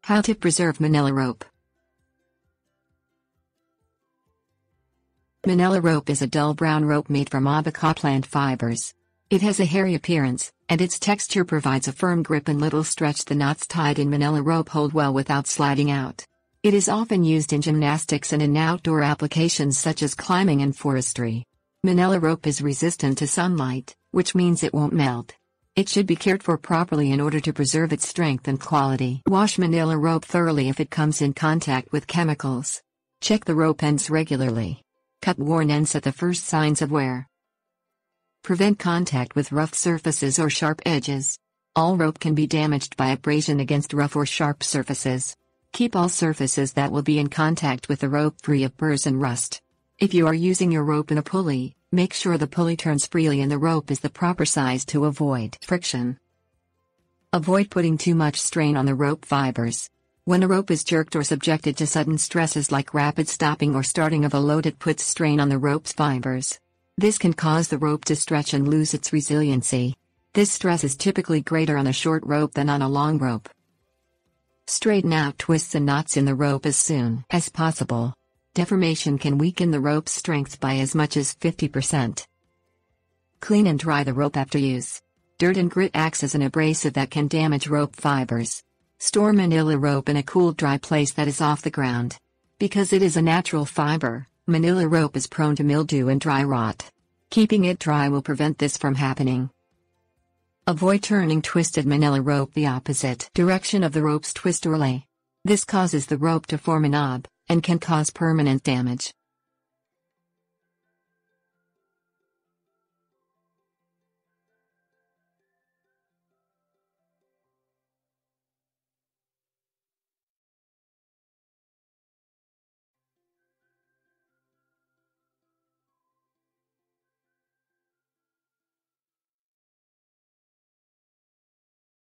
How to preserve manila rope. Manila rope is a dull brown rope made from abaca plant fibers. It has a hairy appearance, and its texture provides a firm grip and little stretch. The knots tied in manila rope hold well without sliding out. It is often used in gymnastics and in outdoor applications such as climbing and forestry. Manila rope is resistant to sunlight, which means it won't melt. It should be cared for properly in order to preserve its strength and quality. Wash manila rope thoroughly if it comes in contact with chemicals. Check the rope ends regularly. Cut worn ends at the first signs of wear. Prevent contact with rough surfaces or sharp edges. All rope can be damaged by abrasion against rough or sharp surfaces. Keep all surfaces that will be in contact with the rope free of burrs and rust. If you are using your rope in a pulley, make sure the pulley turns freely and the rope is the proper size to avoid friction. Avoid putting too much strain on the rope fibers. When a rope is jerked or subjected to sudden stresses like rapid stopping or starting of a load, it puts strain on the rope's fibers. This can cause the rope to stretch and lose its resiliency. This stress is typically greater on a short rope than on a long rope. Straighten out twists and knots in the rope as soon as possible. Deformation can weaken the rope's strength by as much as 50%. Clean and dry the rope after use. Dirt and grit acts as an abrasive that can damage rope fibers. Store manila rope in a cool, dry place that is off the ground. Because it is a natural fiber, manila rope is prone to mildew and dry rot. Keeping it dry will prevent this from happening. Avoid turning twisted manila rope the opposite direction of the rope's twist or lay. This causes the rope to form a knob, and can cause permanent damage.